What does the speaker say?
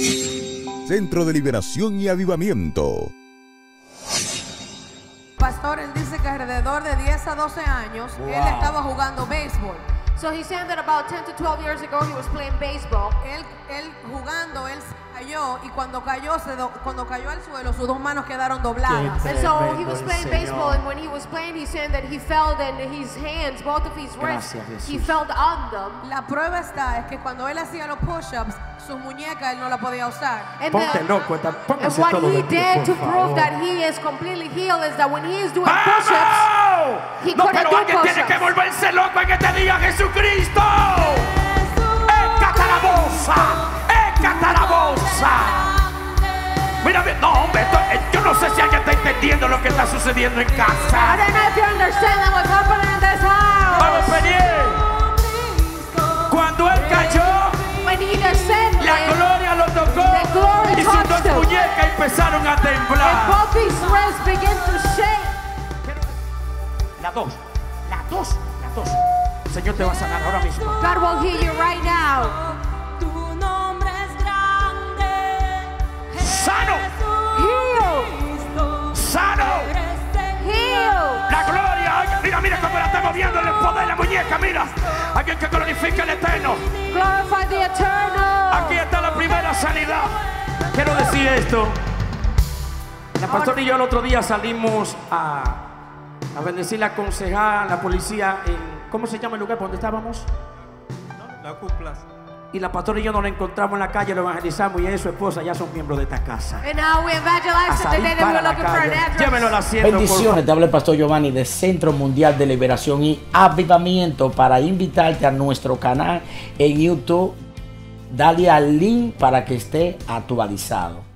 Centro de Liberación y Avivamiento. Pastor, él dice que alrededor de 10 a 12 años él estaba jugando béisbol. So he's saying that about 10 to 12 years ago he was playing baseball. Él jugando, él cayó y cuando cayó al suelo sus dos manos quedaron dobladas. And so he was playing baseball, and when he was playing, he's saying that he felt and his hands, both of his wrists, he felt on them. La prueba está es que cuando él hacía los push-ups, sus muñecas él no la podía usar. And what he did to prove that he is completely healed is that when he is doing push-ups, he couldn't do push-ups. Tiene que volverse loco en este día, Jesucristo. ¡Ecatarabosa! Mira, no, hombre, yo no sé si alguien está entendiendo lo que está sucediendo en casa. I don't know if you understand what's happening in this house. Vamos, Peniel. Cuando él cayó, la gloria lo tocó y sus dos muñecas empezaron a temblar. Both his wrists began to shake. La dos. El Señor te va a sanar ahora mismo. God will heal you right now. Sano. La gloria. Mira cómo la está moviendo el poder de la muñeca. Mira. Alguien que glorifique al Eterno. Glorify the Eternal. Aquí está la primera sanidad. Quiero decir esto. La pastora y yo el otro día salimos a bendecir la concejal, la policía en, ¿cómo se llama el lugar por donde estábamos? La Cuplas. Y la pastora y yo nos la encontramos en la calle, lo evangelizamos y ella y su esposa ya son miembros de esta casa. And now we evangelized the day that we were looking for an address. Llévenlo al asiento. Bendiciones, te habla el pastor Giovanni de Centro Mundial de Liberación y Avivamiento para invitarte a nuestro canal en YouTube. Dale al link para que esté actualizado.